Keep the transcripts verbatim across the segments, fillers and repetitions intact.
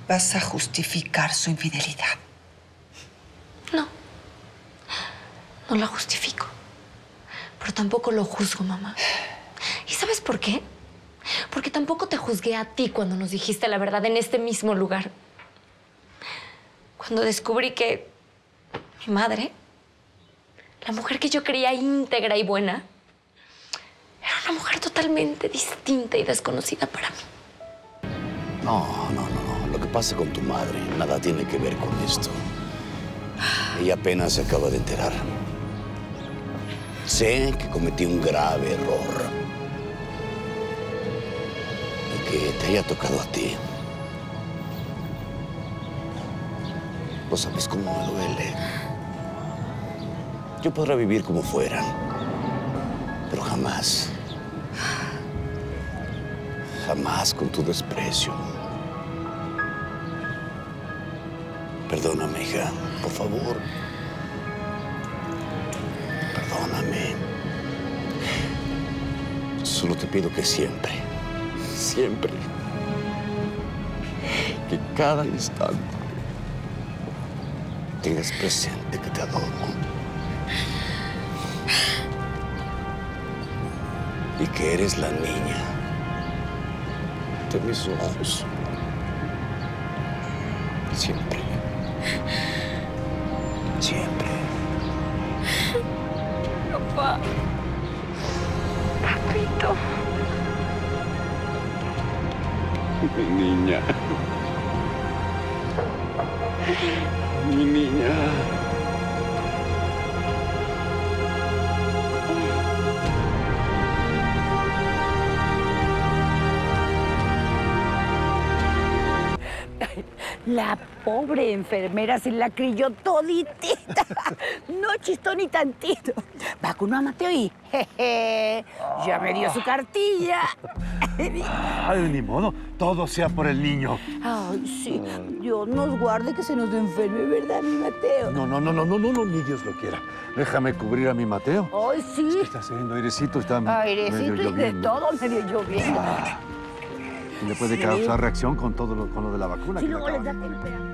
vas a justificar su infidelidad. No. No la justifico. Pero tampoco lo juzgo, mamá. ¿Y sabes por qué? Porque tampoco te juzgué a ti cuando nos dijiste la verdad en este mismo lugar. Cuando descubrí que mi madre, la mujer que yo creía íntegra y buena, era una mujer totalmente distinta y desconocida para mí. No, no, no, no. Lo que pasa con tu madre nada tiene que ver con esto. Ella apenas se acaba de enterar. Sé que cometí un grave error. Y que te haya tocado a ti. No sabes cómo me duele. Yo podré vivir como fuera, pero jamás, jamás con tu desprecio. Perdóname, hija, por favor. Perdóname. Solo te pido que siempre, siempre, que cada instante tengas presente que te adoro. Y que eres la niña de mis ojos. Siempre. Siempre. Papá. Papito. Mi niña. Mi niña. La pobre enfermera se la creyó toditita. No chistó ni tantito. Vacunó a Mateo y jeje, ya me dio su cartilla. Ay, ni modo. Todo sea por el niño. Ay, sí. Dios nos guarde que se nos enferme, ¿verdad, mi Mateo? No, no, no, no, no, no, no, ni Dios lo quiera. Déjame cubrir a mi Mateo. Ay, sí. ¿Qué está haciendo? Airecito está Airecito medio y de lloviendo. todo medio lloviendo. Y le puede Sí. causar reacción con todo lo, con lo de la vacuna. Si que le luego les da acaban de- temperatura.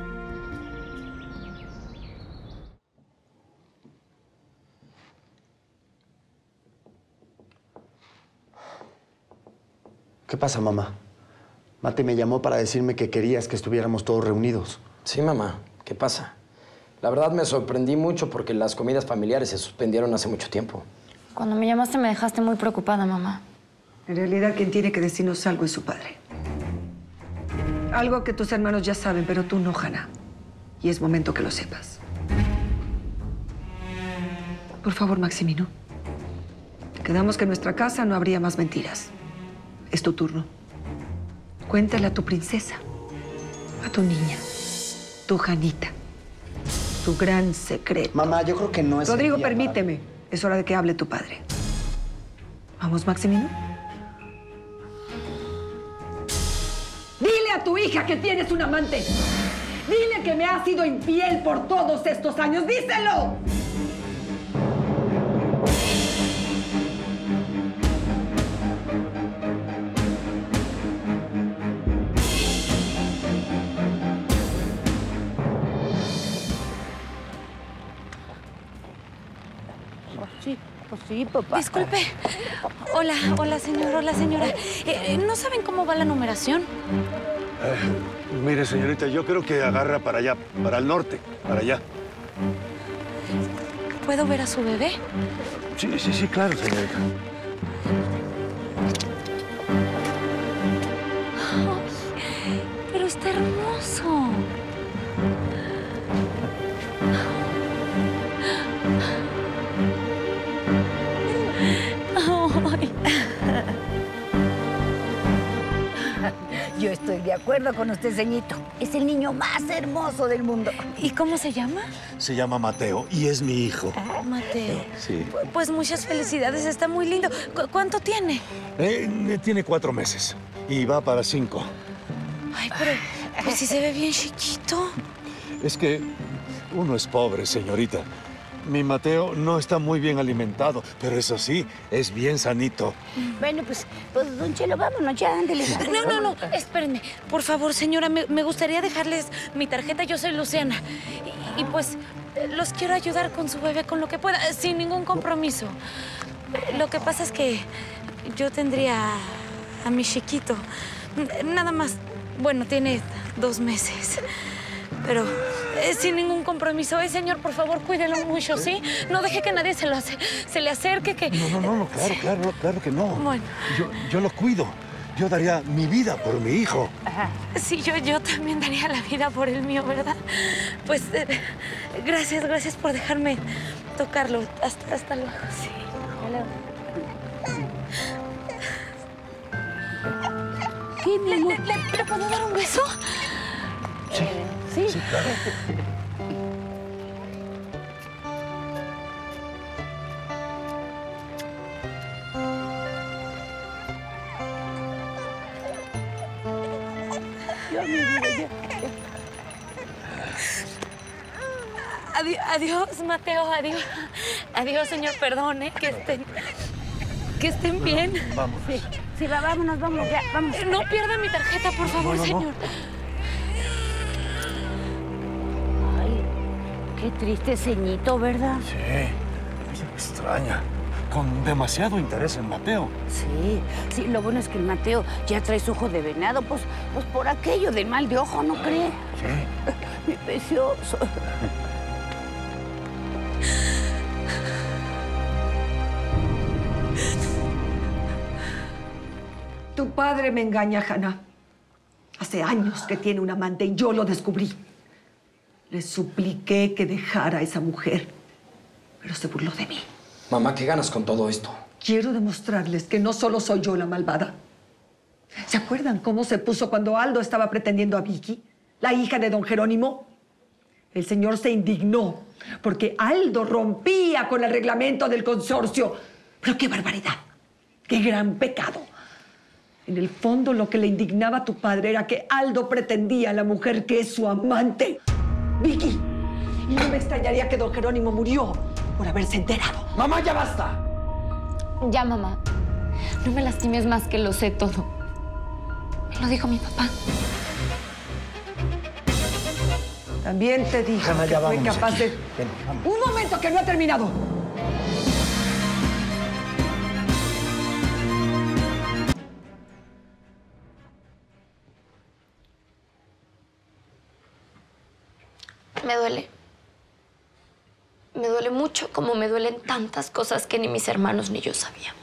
¿Qué pasa, mamá? Mate me llamó para decirme que querías que estuviéramos todos reunidos. Sí, mamá. ¿Qué pasa? La verdad me sorprendí mucho porque las comidas familiares se suspendieron hace mucho tiempo. Cuando me llamaste me dejaste muy preocupada, mamá. En realidad, quien tiene que decirnos algo es su padre. Algo que tus hermanos ya saben, pero tú no, Hannah. Y es momento que lo sepas. Por favor, Maximino. Quedamos que en nuestra casa no habría más mentiras. Es tu turno. Cuéntale a tu princesa, a tu niña, tu Janita, tu gran secreto. Mamá, yo creo que no es... Rodrigo, el día permíteme. Es hora de que hable tu padre. ¿Vamos, Maximino? Dile a tu hija que tienes un amante. Dile que me has sido infiel por todos estos años. ¡Díselo! Pues sí, pues sí, papá. Disculpe. Hola, hola, señor, hola, señora. Eh, eh, ¿No saben cómo va la numeración? Eh, mire, señorita, yo creo que agarra para allá, para el norte, para allá. ¿Puedo ver a su bebé? Sí, sí, sí, claro, señorita. Ay, pero está hermoso. Ay. Yo estoy de acuerdo con usted, ceñito. Es el niño más hermoso del mundo. ¿Y cómo se llama? Se llama Mateo y es mi hijo. Mateo. Sí. Pues muchas felicidades, está muy lindo. ¿Cu- ¿Cuánto tiene? Eh, tiene cuatro meses y va para cinco. Ay, pero pues sí se ve bien chiquito. Es que uno es pobre, señorita. mi Mateo no está muy bien alimentado, pero eso sí, es bien sanito. Bueno, pues, pues don Chelo, vámonos ya, ándele. No, no, no, espérenme. Por favor, señora, me, me gustaría dejarles mi tarjeta. Yo soy Luciana. Y, y pues, los quiero ayudar con su bebé, con lo que pueda, sin ningún compromiso. Lo que pasa es que yo tendría a mi chiquito. Nada más, bueno, tiene dos meses. Pero eh, sin ningún compromiso. Eh, señor, por favor, cuídelo mucho, ¿sí? No deje que nadie se, lo hace, se le acerque, que... No, no, no, no, claro, claro, claro que no. Bueno. Yo, yo lo cuido. Yo daría mi vida por mi hijo. Ajá. Sí, yo, yo también daría la vida por el mío, ¿verdad? Pues, eh, gracias, gracias por dejarme tocarlo. Hasta, hasta luego, sí. ¿Qué, mi amor? ¿Le, le, ¿Le puedo dar un beso? Sí, sí, sí, claro. Yo, mi vida, yo. Adiós, adiós, Mateo, adiós. Adiós, señor, perdone, que estén... Que estén bien. Vamos. Sí, sí, va, vámonos, vamos, ya, vamos. No pierda mi tarjeta, por favor, No, no, no. señor. Ay, qué triste ceñito, ¿verdad? Sí, me extraña. Con demasiado interés en Mateo. Sí, sí, lo bueno es que el Mateo ya trae su ojo de venado, pues, pues por aquello del mal de ojo, ¿no cree? Sí. Mi precioso. Tu padre me engaña, Hannah. Hace años que tiene un amante y yo lo descubrí. Le supliqué que dejara a esa mujer, pero se burló de mí. Mamá, ¿qué ganas con todo esto? Quiero demostrarles que no solo soy yo la malvada. ¿Se acuerdan cómo se puso cuando Aldo estaba pretendiendo a Vicky, la hija de don Jerónimo? El señor se indignó porque Aldo rompía con el reglamento del consorcio. Pero qué barbaridad, qué gran pecado. En el fondo, lo que le indignaba a tu padre era que Aldo pretendía a la mujer que es su amante, Vicky. Y no me extrañaría que don Jerónimo murió por haberse enterado. ¡Mamá, ya basta! Ya, mamá. No me lastimes más, que lo sé todo. Me lo dijo mi papá. También te dije Hannah, que ya fue vámonos capaz aquí. de... Ven, vamos. ¡Un momento, que no ha terminado! Me duele. Me duele mucho, como me duelen tantas cosas que ni mis hermanos ni yo sabíamos.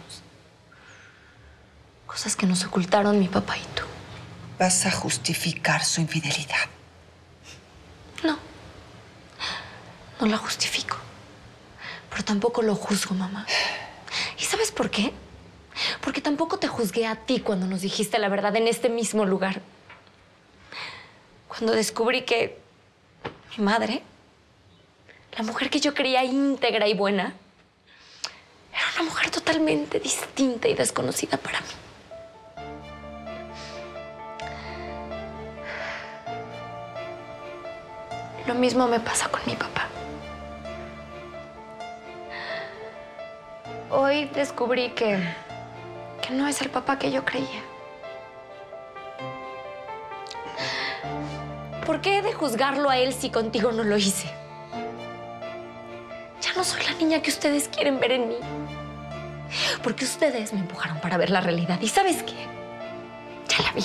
Cosas que nos ocultaron mi papá y tú. Vas a justificar su infidelidad. No. No la justifico. Pero tampoco lo juzgo, mamá. ¿Y sabes por qué? Porque tampoco te juzgué a ti cuando nos dijiste la verdad en este mismo lugar. Cuando descubrí que mi madre, la mujer que yo creía íntegra y buena, era una mujer totalmente distinta y desconocida para mí. Lo mismo me pasa con mi papá. Hoy descubrí que, que no es el papá que yo creía. ¿Por qué he de juzgarlo a él si contigo no lo hice? Ya no soy la niña que ustedes quieren ver en mí. Porque ustedes me empujaron para ver la realidad. ¿Y sabes qué? Ya la vi.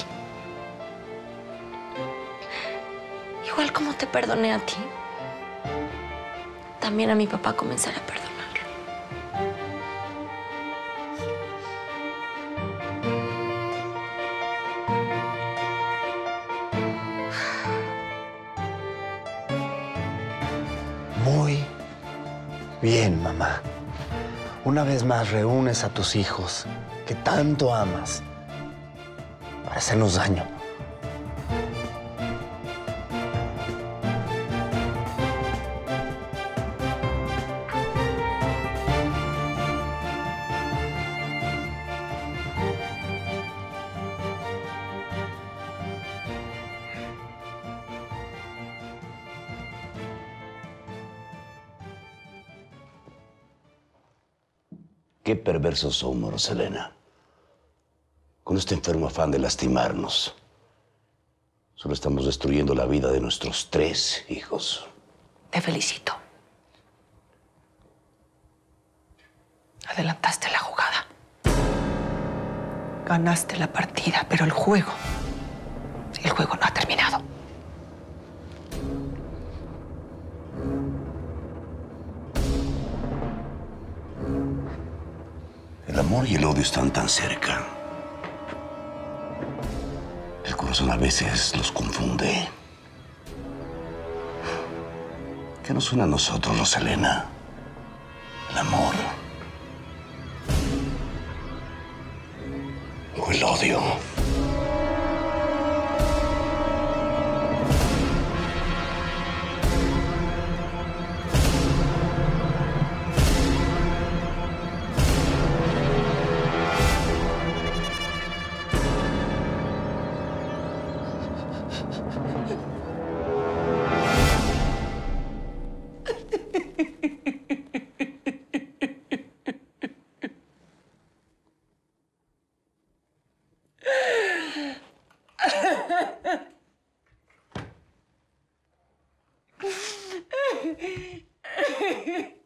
Igual como te perdoné a ti, también a mi papá comenzaré a perdonarlo. Muy bien, mamá. Una vez más reúnes a tus hijos que tanto amas para hacernos daño. Qué perversos somos, Roselena. Con este enfermo afán de lastimarnos, solo estamos destruyendo la vida de nuestros tres hijos. Te felicito. Adelantaste la jugada. Ganaste la partida, pero el juego, el juego no ha terminado. El amor y el odio están tan cerca. El corazón a veces los confunde. ¿Qué nos une a nosotros, Roselena? ¿El amor o el odio? Hehehehe